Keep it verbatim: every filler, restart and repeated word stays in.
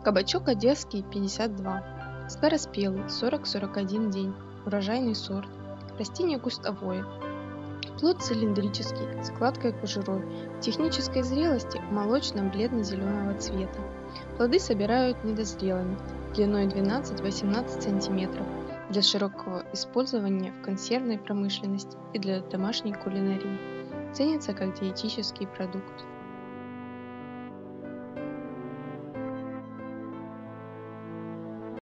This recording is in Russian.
Кабачок одесский пятьдесят два. Скороспелый сорок сорок один день. Урожайный сорт. Растение кустовое. Плод цилиндрический, складкой кожурой. В технической зрелости молочно-бледно-зеленого цвета. Плоды собирают недозрелыми, длиной двенадцать-восемнадцать сантиметров, для широкого использования в консервной промышленности и для домашней кулинарии. Ценится как диетический продукт.